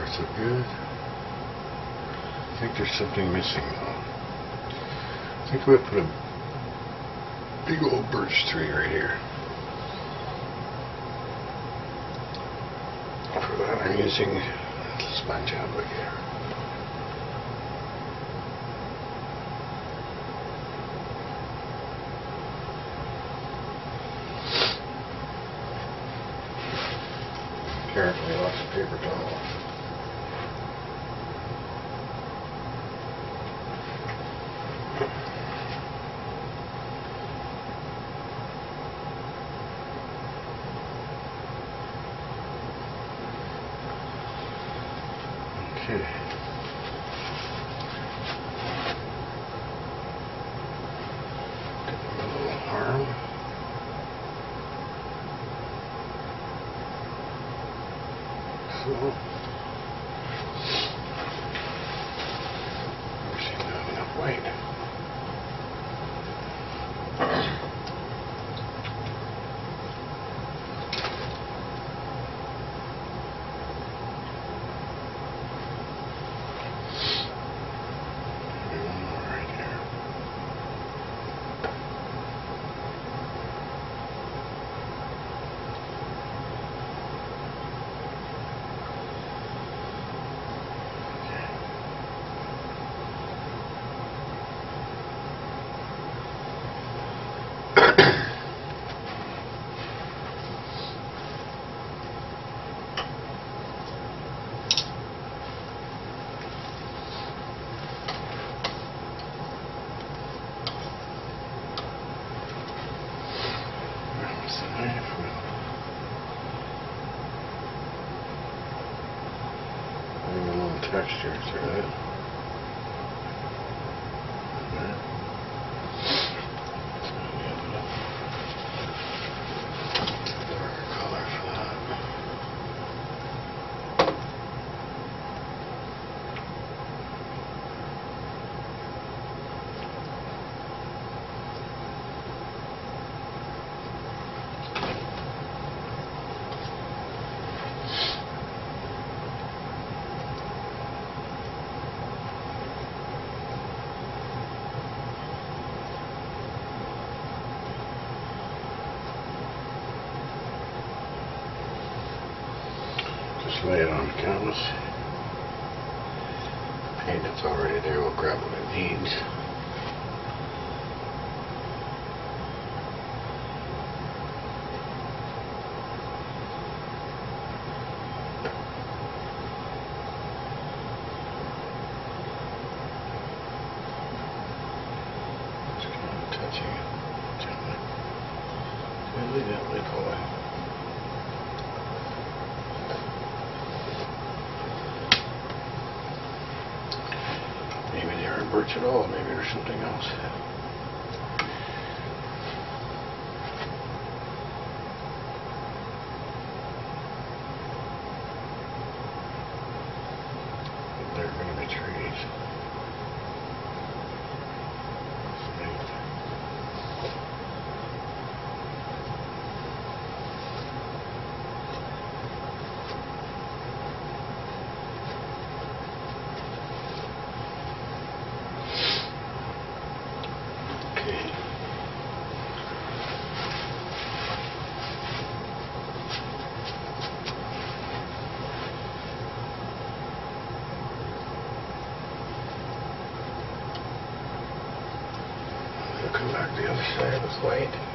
parts are good. I think there's something missing though. I think we'll put a big old birch tree right here. For that I'm using the sponge applicator. Carefully, lots of paper towel. Okay. Get a little arm. So, seem to have enough weight. Texture to it. Darker color for that. Just lay it on the canvas. Paint that's already there, we'll grab what it needs. Just kind of touching it gently. Gently pulling. Maybe they aren't birch at all, maybe there's something else. They're going to be trees. Come back the other side with white.